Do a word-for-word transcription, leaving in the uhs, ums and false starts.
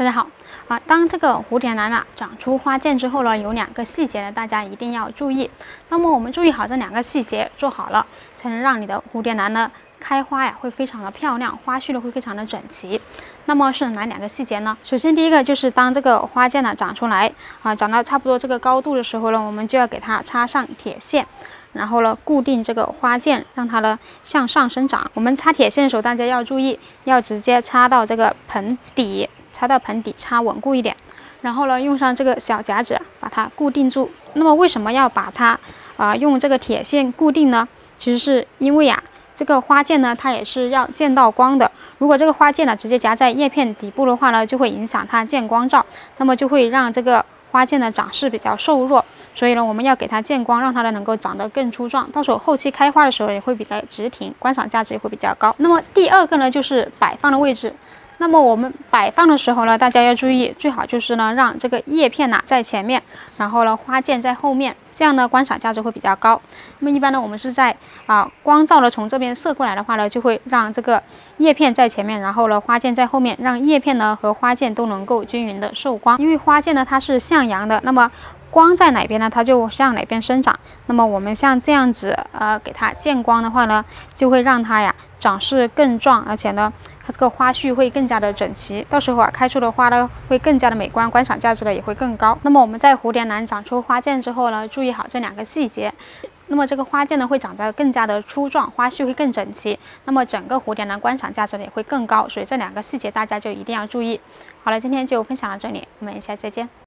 大家好啊！当这个蝴蝶兰啊长出花剑之后呢，有两个细节呢，大家一定要注意。那么我们注意好这两个细节，做好了，才能让你的蝴蝶兰呢开花呀会非常的漂亮，花序呢会非常的整齐。那么是哪两个细节呢？首先第一个就是当这个花剑呢长出来啊，长到差不多这个高度的时候呢，我们就要给它插上铁线。 然后呢，固定这个花剑，让它呢向上生长。我们插铁线的时候，大家要注意，要直接插到这个盆底，插到盆底，插稳固一点。然后呢，用上这个小夹子把它固定住。那么为什么要把它啊、呃、用这个铁线固定呢？其实是因为呀、啊，这个花剑呢，它也是要见到光的。如果这个花剑呢直接夹在叶片底部的话呢，就会影响它见光照，那么就会让这个 花剑的长势比较瘦弱，所以呢，我们要给它见光，让它呢能够长得更粗壮。到时候后期开花的时候也会比较直挺，观赏价值也会比较高。那么第二个呢，就是摆放的位置。那么我们摆放的时候呢，大家要注意，最好就是呢让这个叶片呐、啊、在前面，然后呢花剑在后面，这样呢观赏价值会比较高。那么一般呢，我们是在啊光照呢从这边射过来的话呢，就会让这个 叶片在前面，然后呢，花剑在后面，让叶片呢和花剑都能够均匀的受光。因为花剑呢它是向阳的，那么光在哪边呢，它就向哪边生长。那么我们像这样子，呃，给它见光的话呢，就会让它呀长势更壮，而且呢，它这个花序会更加的整齐。到时候啊，开出的花呢会更加的美观，观赏价值呢也会更高。那么我们在蝴蝶兰长出花剑之后呢，注意好这两个细节。 那么这个花剑呢会长得更加的粗壮，花序会更整齐，那么整个蝴蝶兰观赏价值呢也会更高，所以这两个细节大家就一定要注意。好了，今天就分享到这里，我们下期再见。